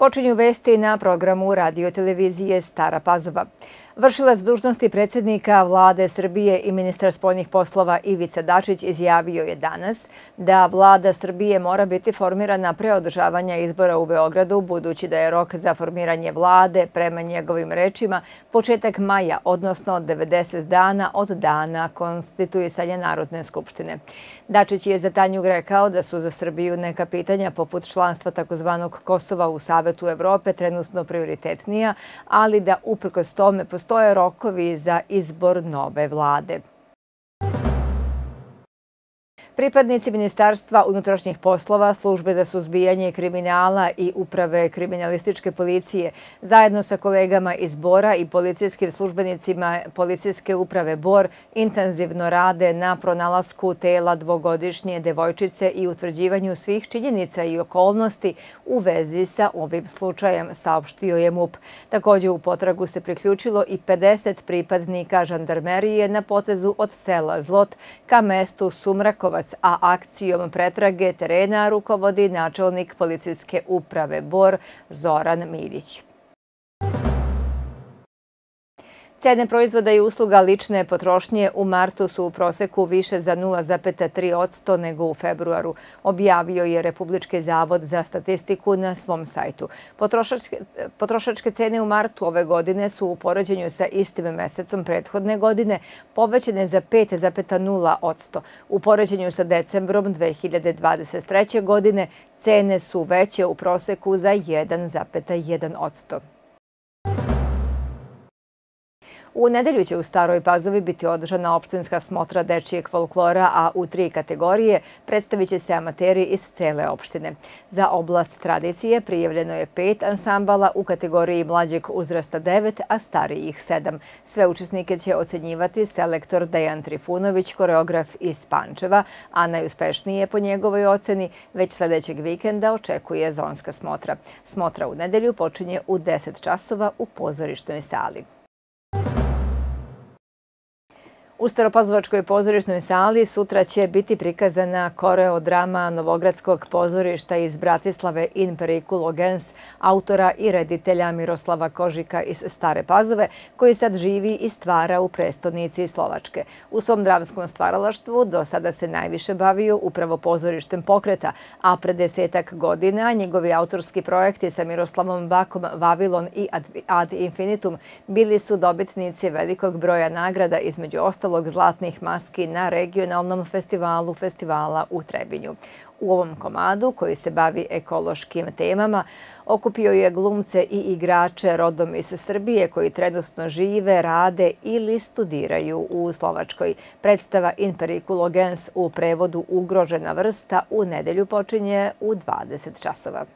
Počinju vesti na programu radio-televizije Stara Pazova. Vršilac dužnosti predsjednika Vlade Srbije i ministar spoljnih poslova Ivica Dačić izjavio je danas da Vlada Srbije mora biti formirana pre održavanja izbora u Beogradu, budući da je rok za formiranje vlade, prema njegovim rečima, početak maja, odnosno 90 dana od dana konstituisanja Narodne skupštine. Dačić je za Tanjug rekao da su za Srbiju neka pitanja poput članstva takozvanog Kosova u Savetu Evrope trenutno prioritetnija, ali da uprkos tome postoje rokovi za izbor nove vlade. Pripadnici Ministarstva unutrašnjih poslova, Službe za suzbijanje kriminala i Uprave kriminalističke policije zajedno sa kolegama iz Bora i policijskim službenicima Policijske uprave Bor intenzivno rade na pronalasku tela dvogodišnje devojčice i utvrđivanju svih činjenica i okolnosti u vezi sa ovim slučajem, saopštio je MUP. Također u potragu se priključilo i 50 pripadnika žandarmerije na potezu od sela Zlot ka mestu Sumrakovac, a akcijom pretrage terena rukovodi načelnik Policijske uprave Bor Zoran Milić. Cene proizvoda i usluga lične potrošnje u martu su u proseku više za 0,3% nego u februaru, objavio je Republički zavod za statistiku na svom sajtu. Potrošačke cene u martu ove godine su u poređenju sa istim mesecom prethodne godine povećane za 5,0%. U poređenju sa decembrom 2023. godine cene su veće u proseku za 1,1%. U nedelju će u Staroj Pazovi biti održana opštinska smotra dečijeg folklora, a u 3 kategorije predstavit će se amateri iz cele opštine. Za oblast tradicije prijavljeno je 5 ansambala, u kategoriji mlađeg uzrasta 9, a starijih 7. Sve učesnike će ocenjivati selektor Dejan Trifunović, koreograf iz Pančeva, a najuspešnije po njegovoj oceni već sljedećeg vikenda očekuje zonska smotra. Smotra u nedelju počinje u 10 časova u pozorišnoj sali. U Staropazovačkoj pozorišnoj sali sutra će biti prikazana koreodrama Novogradskog pozorišta iz Bratislave In Periculo Gens, autora i reditelja Miroslava Kožika iz Stare Pazove, koji sad živi i stvara u prestonici Slovačke. U svom dramskom stvaralaštvu do sada se najviše bavio upravo pozorištem pokreta, a pre 10-ak godina njegovi autorski projekti sa Miroslavom Bakom, Vavilon i Ad Infinitum bili su dobitnici velikog broja nagrada, između ostalog Zlatnih maski na regionalnom festivalu festivala u Trebinju. U ovom komadu, koji se bavi ekološkim temama, okupio je glumce i igrače rodom iz Srbije koji trenutno žive, rade ili studiraju u Slovačkoj. Predstava In Periculo Gens, u prevodu Ugrožena vrsta, u nedelju počinje u 20 časova.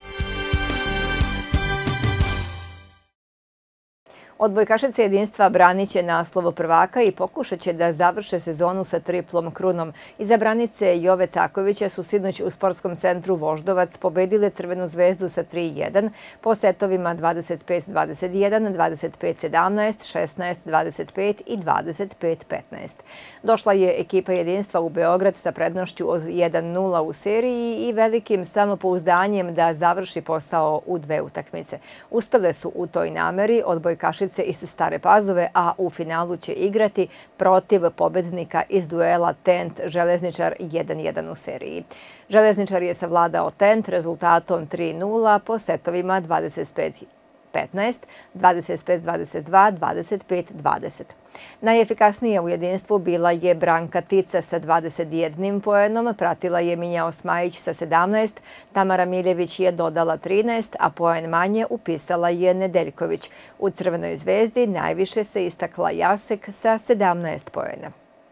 Odbojkašice jedinstva branit će naslov prvaka i pokušat će da završe sezonu sa triplom krunom. Iza branice Jove Cakovića su sinoć u sportskom centru Voždovac pobedile Crvenu zvezdu sa 3:1 po setovima 25-21, 25-17, 16-25 i 25-15. Došla je ekipa jedinstva u Beograd sa prednošću od 1:0 u seriji i velikim samopouzdanjem da završi posao u 2 utakmice. Uspele su u toj nameri odbojkašice iz Stare Pazove, a u finalu će igrati protiv pobednika iz duela Tent-Železničar 1:1 u seriji. Železničar je savladao Tent rezultatom 3:0 po setovima 25-15, 25-22, 25-20. Najefikasnija u jedinstvu bila je Branka Tica sa 21 poenom, pratila je Minja Osmajić sa 17, Tamara Miljević je dodala 13, a poen manje upisala je Nedeljković. U Crvenoj zvezdi najviše se istakla Jasek sa 17 poena.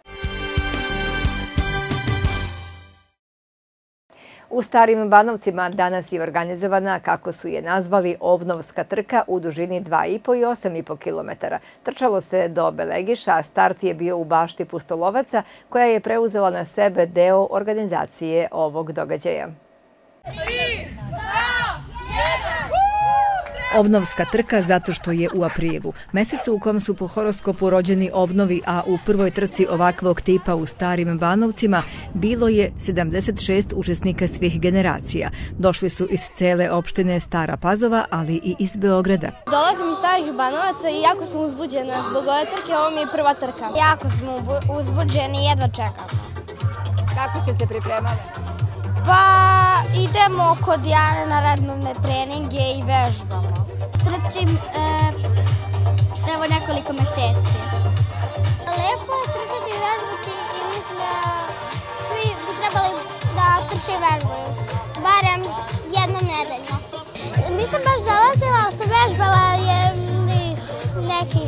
U Starim Banovcima danas je organizovana, kako su je nazvali, ovnovska trka u dužini 2,5 i 8,5 km. Trčalo se do Belegiša, a start je bio u bašti Pustolovaca, koja je preuzela na sebe deo organizacije ovog događaja. 3, 2, 1, Ovnovska trka zato što je u aprilu, mesecu u kom su po horoskopu rođeni ovnovi, a u prvoj trci ovakvog tipa u Starim Banovcima bilo je 76 učesnika svih generacija. Došli su iz cele opštine Stara Pazova, ali i iz Beograda. Dolazim iz Starih Banovaca i jako sam uzbuđena zbog ove trke, ovo mi je prva trka. Jako smo uzbuđeni i jedva čekamo. Kako ste se pripremali? Pa idemo kod Jane na redovne treninge i vežbamo. Trčim evo nekoliko meseci. Lepo je trčati i vežbati i mislim da svi bi trebali da trče i vežbaju. Barem jednom nedeljno. Nisam baš dolazila, ali sam vežbala nekih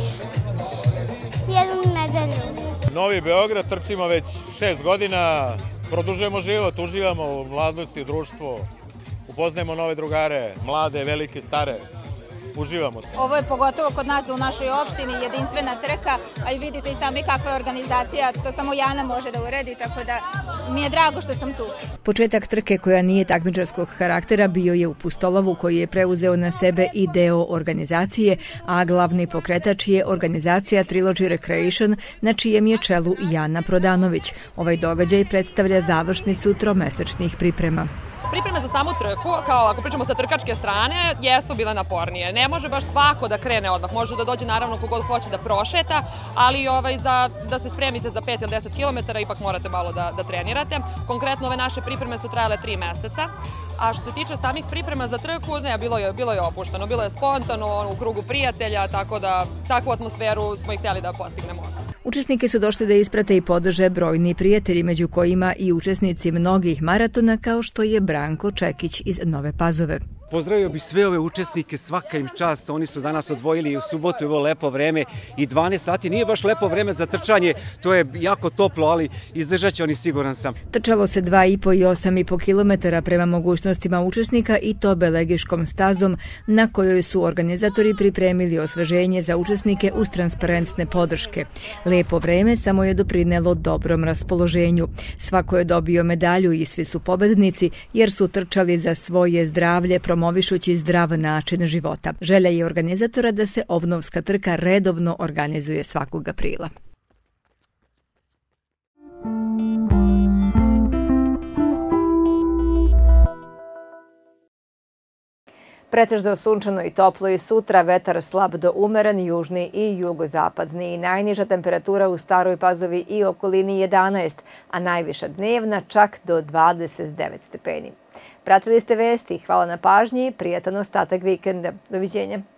jednu nedelju. Novi Beograd, trčimo već 6 godina, produžujemo život, uživamo u mladosti, u društvu, upoznajemo nove drugare, mlade, velike, stare, uživamo se. Ovo je pogotovo kod nas u našoj opštini jedinstvena trka, a i vidite i sami kakva je organizacija, to samo Jana može da uredi, tako da mi je drago što sam tu. Početak trke koja nije takmičarskog karaktera bio je u Pustolovu, koji je preuzeo na sebe i deo organizacije, a glavni pokretač je organizacija Trilogy Recreation, na čijem je čelu Jana Prodanović. Ovaj događaj predstavlja završnicu tromesečnih priprema. Pripreme za samu trku, kao ako pričamo sa trkačke strane, jesu bile napornije. Ne može baš svako da krene odmah, može da dođe naravno kogod hoće da prošeta, ali da se spremite za 5 ili 10 km ipak morate malo da trenirate. Konkretno ove naše pripreme su trajale 3 meseca, a što se tiče samih priprema za trku, ne, bilo je opušteno, bilo je spontano, u krugu prijatelja, tako da takvu atmosferu smo i htjeli da postignemo. Učesnike su došli da isprate i podrže brojni prijatelji, među kojima i učesnici mnogih maratona kao što je Branko Čekić iz Nove Pazove. Pozdravio bih sve ove učesnike, svaka im čast, oni su danas odvojili u subotu, je ovo lepo vreme i 12 sati, nije baš lepo vreme za trčanje, to je jako toplo, ali izdržat će oni, siguran sam. Trčalo se 2,5 i 8,5 km prema mogućnostima učesnika i to Belegiškom stazom, na kojoj su organizatori pripremili osveženje za učesnike uz transparentne podrške. Lepo vreme samo je doprinelo dobrom raspoloženju. Svako je dobio medalju i svi su pobednici jer su trčali za svoje zdravlje, promovišući zdrav način života. Želja je organizatora da se Ovnovska trka redovno organizuje svakog aprila. Pretežno sunčano i toplo i sutra, vetar slab do umeren, južni i jugozapadni. Najniža temperatura u Staroj Pazovi i okolini 11, a najviša dnevna čak do 29 stepeni. Pratili ste vesti, hvala na pažnji, prijatan ostatak vikenda. Doviđenja.